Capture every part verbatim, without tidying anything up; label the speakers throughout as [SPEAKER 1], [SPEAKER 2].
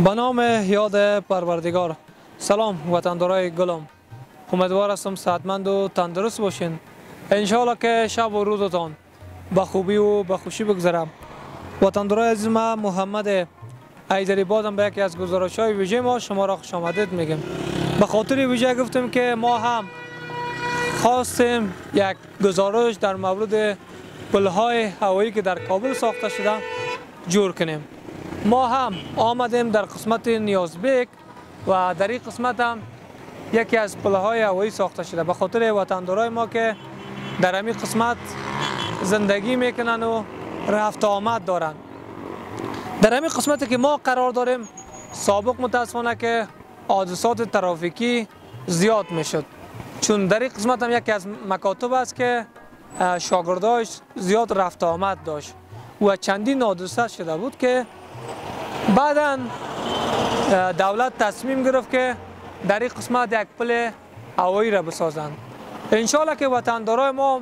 [SPEAKER 1] به نام یاد پروردگار. سلام وطندارای گلم، امیدوار هستم صحتمند و تندرست باشین. انشاءالله که شب و روزتان به خوبی و به خوشی بگذرم. وطندارای عزیز، ما محمد ایدری بازم به یکی از گزارش‌های ویژه ما شما را خوش آمدید میگم. به خاطر ویژه گفتیم که ما هم خواستیم یک گزارش در مورد پل‌های هوایی که در کابل ساخته شده جور کنیم. ما هم آمدیم در قسمت نیازبیک و در این قسمت هم یکی از پل‌های هوایی ساخته شده به خاطر وطندارای ما که در همین قسمت زندگی میکنن و رفت آمد دارن. در همین قسمتی که ما قرار داریم سابق متاسفانه که حادثات ترافیکی زیاد میشد، چون در این قسمت هم یکی از مکاتب است که شاگرداش زیاد رفت آمد داشت و چندین حادثه شده بود که بعدا دولت تصمیم گرفت که در این قسمت یک پل هوایی را بسازند. انشالله که وطندارای ما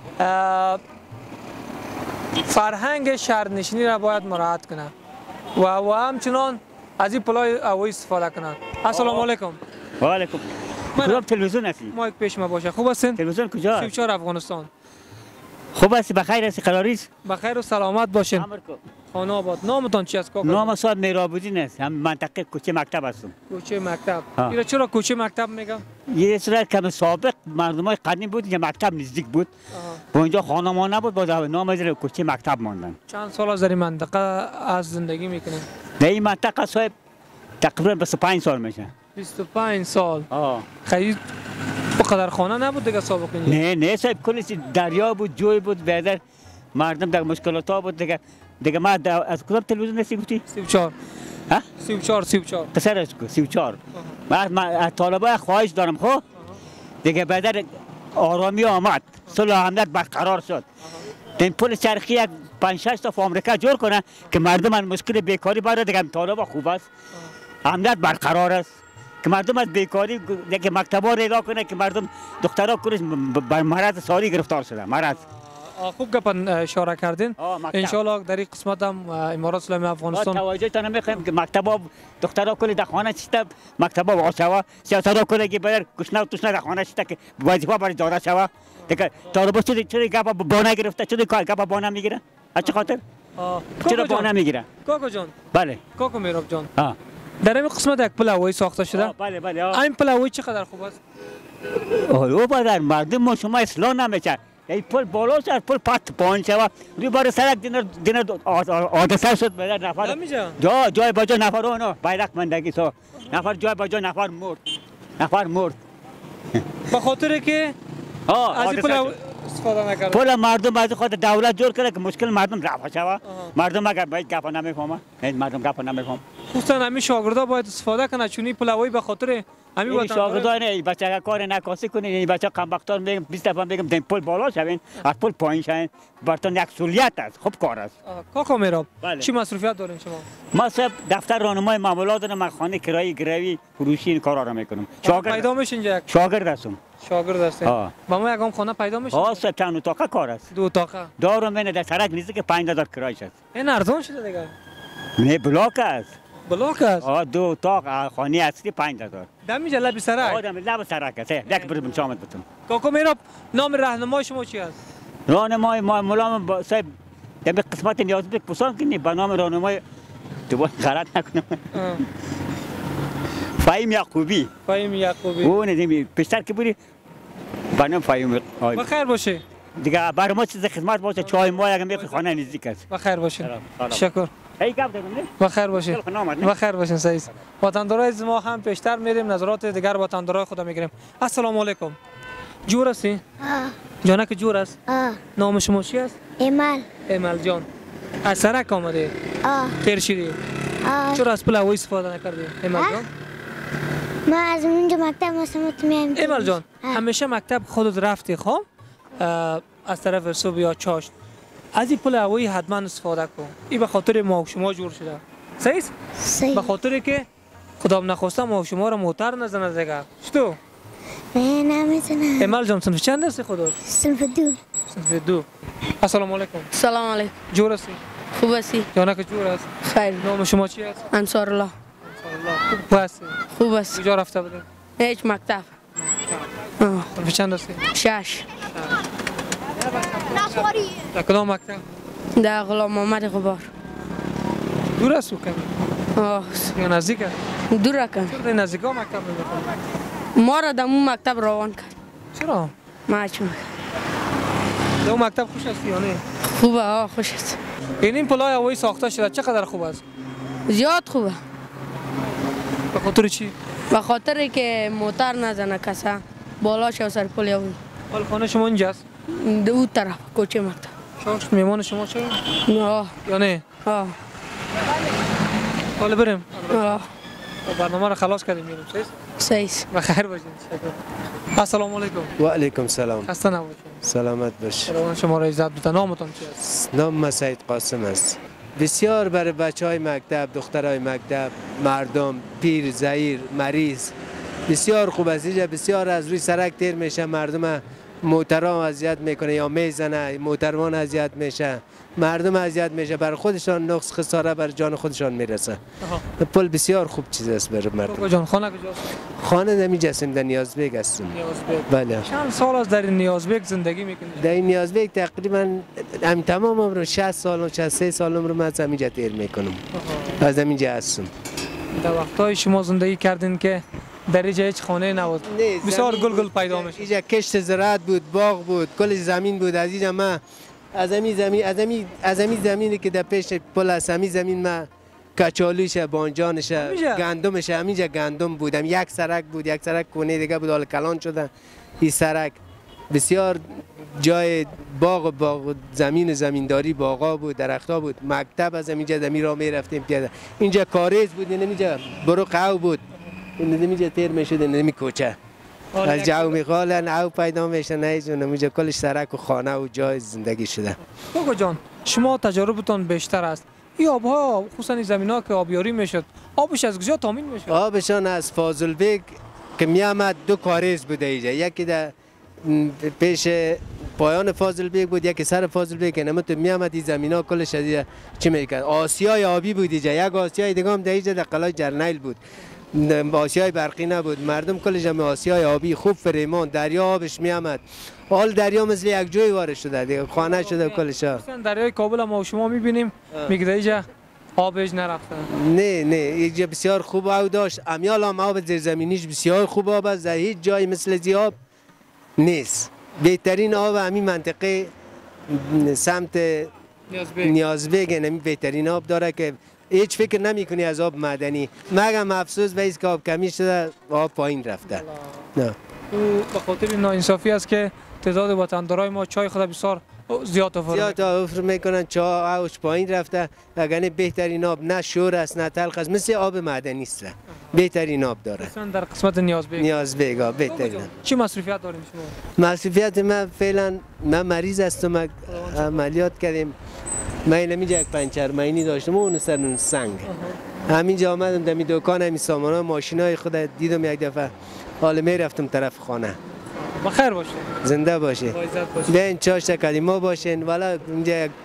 [SPEAKER 1] فرهنگ شهرنشینی را باید مراعات کنند و و همچنان از این پل‌های هوایی استفاده کنند. السلام علیکم.
[SPEAKER 2] و علیکم. کدام تلویزیون هستی؟
[SPEAKER 1] مایک پیش ما باشه. خوب هستین؟
[SPEAKER 2] تلویزیون کجا؟
[SPEAKER 1] سی و چهار افغانستان.
[SPEAKER 2] خوب هستی؟ بخیر هستی؟ قراریست؟
[SPEAKER 1] بخیر و سلامت باشین. خانه آباد. نامتان چی است کاکا؟
[SPEAKER 2] نام صاحب میرابودین است. هم منطقه کوچه مکتب هستم.
[SPEAKER 1] کوچه مکتب. اینا چرا کوچه مکتب میگم؟
[SPEAKER 2] یه سر کم سابق مردمای قدیم بود که مکتب نزدیک بود. و اونجا خانمان نبود، باز نام از کوچه مکتب ماندن.
[SPEAKER 1] چند سال از این منطقه از زندگی میکنین؟
[SPEAKER 2] در این منطقه صاحب تقریبا بیست و پنج سال میشه.
[SPEAKER 1] بیست و پنج سال.
[SPEAKER 2] آه.
[SPEAKER 1] خیلی بقدر خانه نبود دیگه سابق اینجا؟
[SPEAKER 2] نه نه صاحب کلی دریا بود، جوی بود، بعد مردم در مشکلات ها بود دیگه. دیگه ما از کدام تلویزیون هستی گفتی؟
[SPEAKER 1] سی و چهار.
[SPEAKER 2] ها؟
[SPEAKER 1] سی و چهار سی و چهار.
[SPEAKER 2] پسر از سی و چهار. من از طالبای خواهش دارم خب دیگه بعد آرامی آمد، صلح و امنیت برقرار شد. این پل چرخی یک پنج شش تا آمریکا جور کنه که مردم از مشکل بیکاری باره دیگه طالبا خوب است. امنیت برقرار است که مردم از بیکاری دیگه مکتبا را ادا کنه که مردم دخترها کورش بر مرض ساری گرفتار شده. مرض
[SPEAKER 1] خوب گپن اشاره کردین. انشالله در این قسمت هم امارات اسلامی افغانستان
[SPEAKER 2] توجه تان میخوایم که مکتبا دخترها کلی در خانه چیسته، مکتبا واسوا سیاست‌ها کلی که بر کشنا و توشنا در خانه چیسته که وظیفه برای داده شوه دیگه. طالبا چه چه گپا بانه گرفته، چه گپا بانه میگیره؟ از چه خاطر؟ چرا بانه میگیره؟
[SPEAKER 1] کاکا جان.
[SPEAKER 2] بله.
[SPEAKER 1] کاکا میراب جان.
[SPEAKER 2] ها.
[SPEAKER 1] در این قسمت یک پل هوایی ساخته شده.
[SPEAKER 2] بله بله.
[SPEAKER 1] این پل هوایی چقدر خوب است؟
[SPEAKER 2] او بازار مردم ما شما اصلاح نمیشه. ای پل بالا شد، پل پات پایین شد. روی بار سرک دینر دینر حادثه شد به نفر. جا جای با جای نفر اونو بیرق مندگی سو. نفر جای با جای نفر مرد. نفر مرد.
[SPEAKER 1] به خاطر که از این پل استفاده نکرد.
[SPEAKER 2] پل مردم از خود دولت جور کرده که مشکل مردم رفع شود. مردم اگر باید گپ نمیفهمه. مردم گپ نمیفهم.
[SPEAKER 1] خصوصا همین شاگردا باید استفاده کنه چون این پل هوایی به خاطر همین
[SPEAKER 2] وطن شاگردان این بچه کار نکاسی کنین، این بچه کم بختار میگم بیست دفعه میگم این پل بالا شوین، از پل پایین شوین، براتون یک سهولیت است، خوب کار است.
[SPEAKER 1] کاکا میراب چی مصرفیت دارین شما؟
[SPEAKER 2] ما صاحب دفتر راهنمای معاملات دارم، من خانه کرایه گروی فروشی این کارا را میکنم. شاگرد
[SPEAKER 1] پیدا میشین یک
[SPEAKER 2] شاگرد هستم.
[SPEAKER 1] شاگرد هستین؟ با ما یکم خانه پیدا میشه؟
[SPEAKER 2] ها صاحب چند اتاقه کار است.
[SPEAKER 1] دو اتاقه.
[SPEAKER 2] دارم من در سرک نیست که پنج هزار کرایه است.
[SPEAKER 1] این ارزان شده دیگه.
[SPEAKER 2] نه بلاک است.
[SPEAKER 1] بلاک است؟
[SPEAKER 2] آه دو اتاق خانه اصلی پنج هزار.
[SPEAKER 1] دمی جلب لب سرک؟
[SPEAKER 2] آه دم لب سرک است. یک برم شامت بتون.
[SPEAKER 1] کاکا میراب نام راهنمای شما چی است؟
[SPEAKER 2] راهنمای ما مولا صاحب در قسمت نیازبیک پسند کنی به نام راهنمای تو غلط نکنم. فهیم یعقوبی.
[SPEAKER 1] فهیم یعقوبی.
[SPEAKER 2] اون نمی پیشتر که بودی به نام فهیم.
[SPEAKER 1] بخیر باشه.
[SPEAKER 2] دیگه برای ما چیز خدمت باشه چای ما اگه میخوای خانه نزدیک است.
[SPEAKER 1] بخیر باشه. شکر.
[SPEAKER 2] ای گپ دادم نه؟
[SPEAKER 1] بخیر باشین. بخیر باشین سعید. وطندارای از ما هم پیشتر میریم نظرات دیگر وطندارای خدا میگیریم. السلام علیکم. جور هستی؟
[SPEAKER 3] آه.
[SPEAKER 1] جانک جور است؟
[SPEAKER 3] آه.
[SPEAKER 1] نام شما چی است؟
[SPEAKER 3] ایمال.
[SPEAKER 1] ایمال جان. از سرک آمده؟
[SPEAKER 3] آه.
[SPEAKER 1] خیر شدی؟
[SPEAKER 3] آه.
[SPEAKER 1] چرا از پل هوایی استفاده نکردی؟ ایمال جان.
[SPEAKER 3] ما از اونجا مکتب مسمت میایم.
[SPEAKER 1] ایمال جان همیشه مکتب خودت رفتی خب؟ از طرف صبح یا چاشت. از این پل هوایی حتما استفاده کن. این به خاطر ما و شما جور شده. صحیح؟
[SPEAKER 3] صحیح.
[SPEAKER 1] به خاطر که خدا نخواسته ما و شما را موتر نزنه دیگه. چطور؟
[SPEAKER 3] نه نمیزنم.
[SPEAKER 1] ایمال جان صنف چند هستی خدا؟
[SPEAKER 3] صنف دو.
[SPEAKER 1] صنف دو. السلام علیکم.
[SPEAKER 4] سلام علیکم.
[SPEAKER 1] جور هستی؟
[SPEAKER 4] خوب هستی؟
[SPEAKER 1] جانک جور است؟
[SPEAKER 4] خیر.
[SPEAKER 1] نام شما چی است؟
[SPEAKER 4] انصار الله.
[SPEAKER 1] خوب هستی؟
[SPEAKER 4] خوب است.
[SPEAKER 1] کجا رفته بودی؟
[SPEAKER 4] هیچ مکتب. آه.
[SPEAKER 1] به چند رسید؟
[SPEAKER 4] شش.
[SPEAKER 1] در کدام مکتب؟
[SPEAKER 4] در غلام محمد غبار.
[SPEAKER 1] دور است او کمی؟
[SPEAKER 4] آه.
[SPEAKER 1] یا نزدیک است؟
[SPEAKER 4] دور کن.
[SPEAKER 1] چرا در نزدیک ها مکتب می‌خونی؟
[SPEAKER 4] ما را در اون مکتب روان کرد.
[SPEAKER 1] چرا؟
[SPEAKER 4] ما چون.
[SPEAKER 1] در اون مکتب خوش است یا نه؟
[SPEAKER 4] خوبه آه خوش است.
[SPEAKER 1] این این پلای هوایی ساخته شده چقدر خوب است؟
[SPEAKER 4] زیاد خوبه.
[SPEAKER 1] به خاطر چی؟
[SPEAKER 4] به خاطر که موتر نزنه کسا بالاش و سر پل یاوی.
[SPEAKER 1] حال خانه شما اینجاست؟
[SPEAKER 4] در اون طرف کوچه مکتب.
[SPEAKER 1] شاش میمان شما چرا؟
[SPEAKER 4] آه.
[SPEAKER 1] یا نه؟
[SPEAKER 4] آه.
[SPEAKER 1] حالا بریم.
[SPEAKER 4] آه.
[SPEAKER 1] برنامه رو خلاص کردیم میریم سیست؟
[SPEAKER 4] سیست.
[SPEAKER 1] بخیر باشین. السلام علیکم.
[SPEAKER 5] و علیکم سلام.
[SPEAKER 1] خسته نباشین.
[SPEAKER 5] سلامت باش.
[SPEAKER 1] روان شما را عزت بده. نامتون چی است؟
[SPEAKER 5] نام من سید قاسم است. بسیار برای بچه های مکتب، دخترای مکتب، مردم، پیر، زعیر، مریض بسیار خوب است. اینجا بسیار از روی سرک تیر میشه، مردم موتران اذیت میکنه یا میزنه، موتروان اذیت میشه، مردم اذیت میشه، بر خودشان نقص خساره بر جان خودشان میرسه. پل بسیار خوب چیز است برای مردم.
[SPEAKER 1] کجا جان خانه کجاست؟
[SPEAKER 5] خانه نمی هستیم در نیازبیگ هستیم.
[SPEAKER 1] نیازبیگ.
[SPEAKER 5] بله.
[SPEAKER 1] چند سال از در این نیازبیگ زندگی میکنید؟
[SPEAKER 5] در این نیازبیگ تقریبا هم تمام عمرم شصت سال و شصت و سه سال عمرم از همینجا تیر میکنم. از همینجا هستم.
[SPEAKER 1] در وقتای شما زندگی کردین که در اینجا هیچ خانه نبود. بسیار گل گل پیدا میشه.
[SPEAKER 5] اینجا کشت زراعت بود، باغ بود، کل زمین بود. از اینجا ما از همین زمین از همین از همین زمینی که در پیش پل است، همین زمین ما کچالوش، بانجانش، گندمش، همینجا گندم بودم. یک سرک بود، یک سرک کونه دیگه بود، حالا کلان شده. این سرک بسیار جای باغ باغ زمین زمینداری باغا بود، درختها بود. مکتب از اینجا زمین را می رفتیم پیاده. اینجا کاریز بود، اینجا برو قو بود. اینجا تیر میشد اینجا کوچه. از جو میخوالن او پیدا میشن ایشون اینجا کلش سرک و خانه و جای زندگی شده.
[SPEAKER 1] بگو جان شما تجربتون بیشتر است. این آبها خصوصا زمین ها که آبیاری میشد آبش از کجا تامین میشد؟
[SPEAKER 5] آبشان از فاضل بیگ که میامد دو کاریز بوده اینجا، یکی در پیش پایان فاضل بیگ بود، یکی سر فاضل بیگ. نمت میامد این زمین ها کلش از چی میکرد؟ آسیای آبی بود اینجا، یک آسیای دیگه هم در اینجا در قلعه جرنیل بود. آسیای برقی نبود. مردم کل جمع آسیای آبی خوب فریمان، دریا آبش می آمد. حال دریا مثل یک جوی وارد شده دیگه، خانه شده کلشا.
[SPEAKER 1] دریای کابل ما شما میبینیم میگه اینجا آبش نرفته.
[SPEAKER 5] نه نه اینجا بسیار خوب آب داشت. امیال هم آب زیرزمینیش بسیار خوب آب است. هیچ جای مثل زی آب نیست. بهترین آب همین منطقه سمت نیازبیگ نمی بهترین آب داره که هیچ فکر نمی کنی از آب معدنی. مگم افسوس به ایست که آب کمی شده آب پایین رفته. نه.
[SPEAKER 1] به خاطر ناانصافی است که تعداد وطندارای ما چای خود بسیار زیاد افر
[SPEAKER 5] زیاد افر میکنن. چای آبش پایین رفته. وگرنه بهترین آب نه شور است نه تلخ است، مثل آب معدنی است. بهترین آب داره.
[SPEAKER 1] در قسمت نیازبیگ.
[SPEAKER 5] نیازبیگ آب بهترین.
[SPEAKER 1] چی مصرفیت داریم شما؟
[SPEAKER 5] مصرفیت من فعلا من مریض هستم، عملیات کردیم. من اینجا یک پنچر ماشینی داشتم و اون سر اون سنگ. همینجا آمدم در می دکان همین سامان‌ها ماشینای خود دیدم یک دفعه. حالا می رفتم طرف خانه.
[SPEAKER 1] بخیر باشه.
[SPEAKER 5] زنده باشه.
[SPEAKER 1] با عزت باشه.
[SPEAKER 5] بیاین چاشت کلمه باشین. والا اینجا یک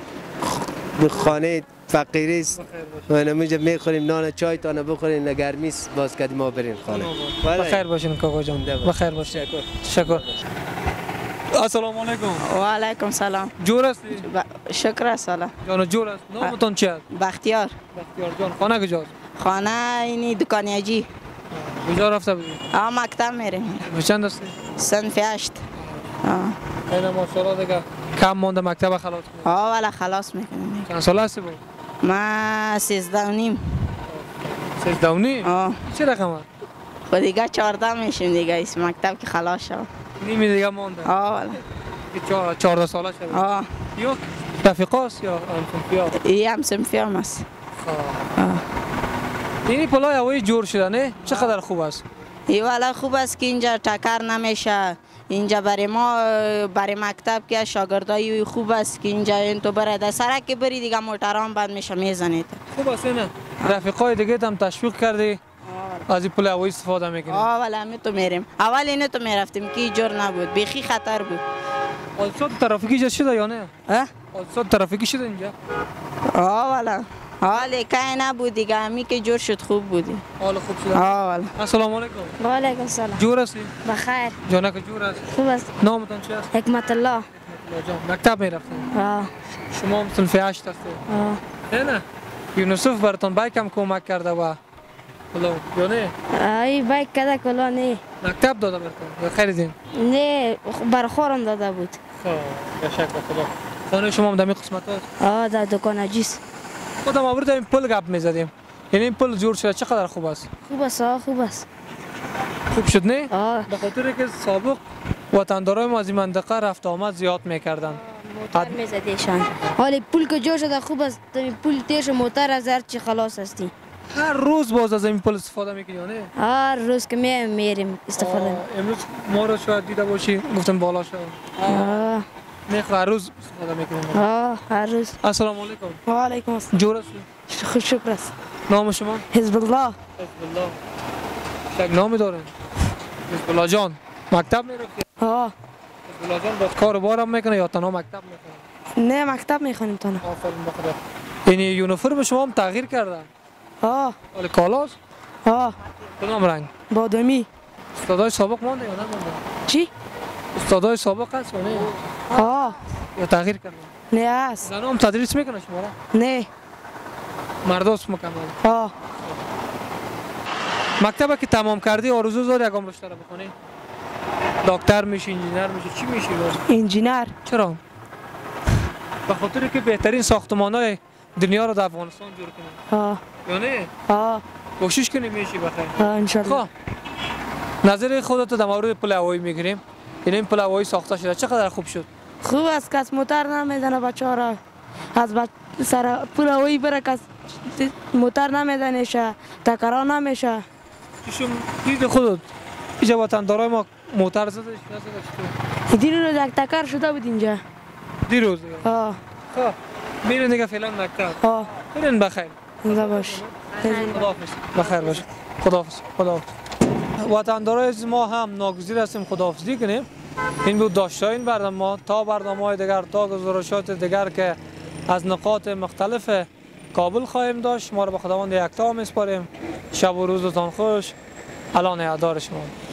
[SPEAKER 5] خانه فقیری است. و اینجا میخوریم نان چای تانه بخورین گرمی است باز کدی ما برین خانه.
[SPEAKER 1] بخیر باشین کاکا جان. بخیر باشه. شکر. السلام علیکم.
[SPEAKER 6] و علیکم سلام.
[SPEAKER 1] جور هستی؟
[SPEAKER 6] شکر است سلام.
[SPEAKER 1] جان جور است. نامتون چی است؟
[SPEAKER 6] بختیار.
[SPEAKER 1] بختیار جان. خانه کجاست؟
[SPEAKER 6] خانه اینی دکانیاجی.
[SPEAKER 1] کجا رفته بودی؟
[SPEAKER 6] آ مکتب میریم.
[SPEAKER 1] به چند هستی؟
[SPEAKER 6] صنف هشت. آه.
[SPEAKER 1] اینا ماشاءالله دیگه کم مونده مکتب خلاص کنی.
[SPEAKER 6] آه والا خلاص میکنیم.
[SPEAKER 1] چند سال هستی بود؟
[SPEAKER 6] ما سیزده و نیم.
[SPEAKER 1] سیزده و نیم؟
[SPEAKER 6] آه.
[SPEAKER 1] چه رقمه؟
[SPEAKER 6] خود دیگه چهارده میشیم دیگه اس مکتب که خلاص شد.
[SPEAKER 1] نیمی دیگه مونده.
[SPEAKER 6] آه والا.
[SPEAKER 1] که چهارده ساله شد.
[SPEAKER 6] آه.
[SPEAKER 1] یا رفیقاست یا همسنفیا؟
[SPEAKER 6] ای همسنفیا است.
[SPEAKER 1] آه. این پلای هوایی جور شده نه؟ چقدر خوب است؟
[SPEAKER 6] ای والا خوب است که اینجا تکر نمیشه. اینجا برای ما برای مکتب که شاگردای خوب است که اینجا این تو بره در سرک که بری دیگه موترام بند میشه میزنید.
[SPEAKER 1] خوب است نه؟ رفیقای دیگه هم تشویق کردی از این پل هوایی استفاده میکنی؟
[SPEAKER 6] آه والا می تو میریم. اول اینه تو میرفتیم که جور نبود، بیخی خطر بود.
[SPEAKER 1] حادثات ترافیکی جا شده یا نه؟
[SPEAKER 6] اه؟
[SPEAKER 1] حادثات ترافیکی شده اینجا؟
[SPEAKER 6] آه والا حال که نبود دیگه، همی که جور شد خوب بودی.
[SPEAKER 1] حال خوب شد.
[SPEAKER 6] آه والا.
[SPEAKER 1] السلام علیکم.
[SPEAKER 3] و علیکم السلام.
[SPEAKER 1] جور هستی؟
[SPEAKER 3] بخیر.
[SPEAKER 1] جانک جور است.
[SPEAKER 3] خوب است.
[SPEAKER 1] نامتان چی است؟
[SPEAKER 3] حکمت الله.
[SPEAKER 1] الله جان. مکتب میرفتین؟
[SPEAKER 3] آه.
[SPEAKER 1] شما هم صنف هشت هستید؟
[SPEAKER 3] آه.
[SPEAKER 1] نه نه. یونسوف براتون بایک هم کمک کرده و کلو یا نه؟
[SPEAKER 3] ای بایک کده کلا نه.
[SPEAKER 1] مکتب داده براتون یا خریدین؟
[SPEAKER 3] نه برخورم داده بود.
[SPEAKER 1] خب به شک خدا. خانه شما هم در این قسمت هست؟
[SPEAKER 3] آه در دکان عجیز.
[SPEAKER 1] خودم آورد این پل گپ میزدیم. یعنی این پل جور شده چقدر خوب است؟
[SPEAKER 3] خوب است آه خوب است.
[SPEAKER 1] خوب شد نه؟
[SPEAKER 3] آه.
[SPEAKER 1] به خاطر که سابق وطندارای ما از این منطقه رفت آمد زیاد میکردن.
[SPEAKER 3] موتر میزدیشان. حالی پول که جور شده خوب است. پول تیش موتر از هر چی خلاص هستی.
[SPEAKER 1] هر روز باز از این پل استفاده میکنی یا نه؟
[SPEAKER 3] هر روز که میایم میریم استفاده.
[SPEAKER 1] آه، امروز ما رو شاید دیده باشی گفتم بالا شد.
[SPEAKER 3] آه.
[SPEAKER 1] نه هر روز استفاده میکنیم.
[SPEAKER 3] آه هر روز.
[SPEAKER 1] السلام علیکم.
[SPEAKER 3] و علیکم السلام.
[SPEAKER 1] جور هستی؟
[SPEAKER 3] خوش شکر است.
[SPEAKER 1] نام شما؟
[SPEAKER 3] حزب الله.
[SPEAKER 1] حزب الله. شک نامی دارین؟ حزب الله جان. مکتب میرفتی؟
[SPEAKER 3] آه.
[SPEAKER 1] حزب الله جان باز کار بارم میکنه یا تنها مکتب میکنه؟
[SPEAKER 3] نه مکتب میخونیم تنها.
[SPEAKER 1] آفرین به خدا. یعنی یونیفرم شما هم تغییر کرده؟
[SPEAKER 3] آه.
[SPEAKER 1] ولی کالاست؟
[SPEAKER 3] آه.
[SPEAKER 1] کدام رنگ؟
[SPEAKER 3] بادامی.
[SPEAKER 1] استادای سابق مانده یا نه مانده؟
[SPEAKER 3] چی؟
[SPEAKER 1] استادای سابق هست یا نه؟
[SPEAKER 3] آه.
[SPEAKER 1] یا تغییر کرده؟
[SPEAKER 3] نه است.
[SPEAKER 1] زنها هم تدریس میکنه شما را؟
[SPEAKER 3] نه.
[SPEAKER 1] مرداست مکمل.
[SPEAKER 3] آه.
[SPEAKER 1] مکتب که تمام کردی آرزو داری یکم رشته را بخونی؟ دکتر میشی، انجینر میشی، چی میشی باز؟
[SPEAKER 3] انجینر.
[SPEAKER 1] چرا؟ به خاطر که بهترین ساختمان‌های دنیا رو در افغانستان جور کنی.
[SPEAKER 3] آه.
[SPEAKER 1] یا نه؟
[SPEAKER 3] آه.
[SPEAKER 1] کوشش کنی میشی بخیر.
[SPEAKER 3] آه انشالله.
[SPEAKER 1] خب نظر خودت در مورد پل هوایی میگیریم. یعنی این پل هوایی ساخته شده چقدر خوب شد؟
[SPEAKER 3] خوب است کس موتر نمیزنه بچه ها را. از بچ... سر پول هوایی بره کس موتر نمیزنه تکرار نمیشه.
[SPEAKER 1] چشم دید خودت اینجا وطندارای ما موتر زدش نزدش؟
[SPEAKER 3] دیروز یک تکر شده بود اینجا.
[SPEAKER 1] دیروز؟
[SPEAKER 3] آه.
[SPEAKER 1] خب میرین دیگه فعلا مکتب.
[SPEAKER 3] آه.
[SPEAKER 1] برین بخیر.
[SPEAKER 3] اینجا باش.
[SPEAKER 1] خداحافظ. بخیر باش. خداحافظ. خداحافظ. وطندارای از ما هم ناگزیر هستیم خداحافظی کنیم. این بود داشته این برنامه. تا برنامه‌های دیگر، تا گزارشات دیگر که از نقاط مختلف کابل خواهیم داشت، ما را به خداوند یکتا میسپاریم. شب و روزتان خوش. الان یاددار شما.